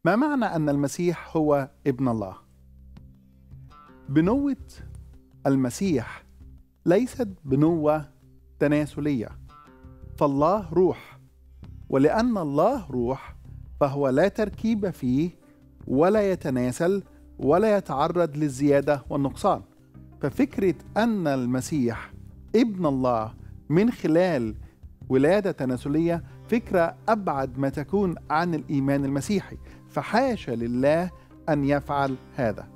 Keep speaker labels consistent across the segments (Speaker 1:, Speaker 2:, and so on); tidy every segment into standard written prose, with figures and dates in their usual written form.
Speaker 1: ما معنى أن المسيح هو ابن الله؟ بنوة المسيح ليست بنوة تناسلية، فالله روح، ولأن الله روح فهو لا تركيب فيه ولا يتناسل ولا يتعرض للزيادة والنقصان. ففكرة أن المسيح ابن الله من خلال ولادة تناسلية فكرة أبعد ما تكون عن الإيمان المسيحي، فحاشا لله أن يفعل هذا.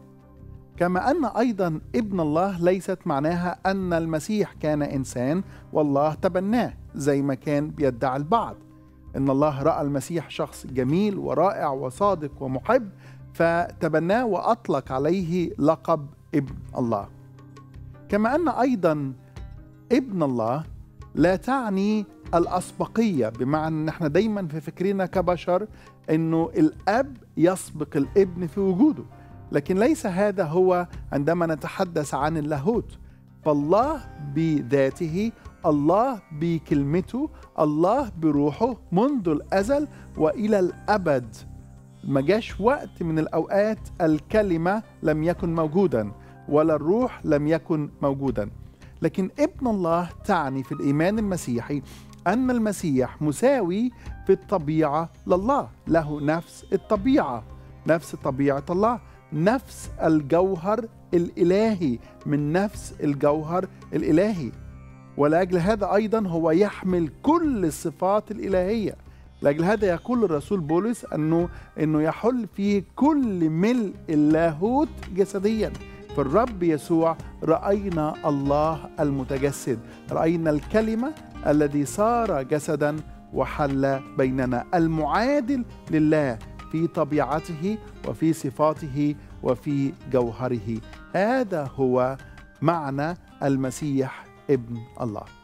Speaker 1: كما أن أيضا ابن الله ليست معناها أن المسيح كان إنسان والله تبناه زي ما كان بيدعي البعض، إن الله رأى المسيح شخص جميل ورائع وصادق ومحب فتبناه وأطلق عليه لقب ابن الله. كما أن أيضا ابن الله لا تعني الأسبقية، بمعنى أن احنا دايما في فكرنا كبشر أنه الأب يسبق الابن في وجوده، لكن ليس هذا هو عندما نتحدث عن اللاهوت. فالله بذاته، الله بكلمته، الله بروحه منذ الأزل وإلى الأبد. ما جاش وقت من الأوقات الكلمة لم يكن موجودا ولا الروح لم يكن موجودا. لكن ابن الله تعني في الإيمان المسيحي أن المسيح مساوي في الطبيعة لله، له نفس الطبيعة، نفس طبيعة الله، نفس الجوهر الإلهي من نفس الجوهر الإلهي. ولأجل هذا أيضا هو يحمل كل الصفات الإلهية. لأجل هذا يقول الرسول بولس أنه يحل فيه كل ملء اللاهوت جسديا. في الرب يسوع رأينا الله المتجسد، رأينا الكلمة الذي صار جسدا وحل بيننا، المعادل لله في طبيعته وفي صفاته وفي جوهره. هذا هو معنى المسيح ابن الله.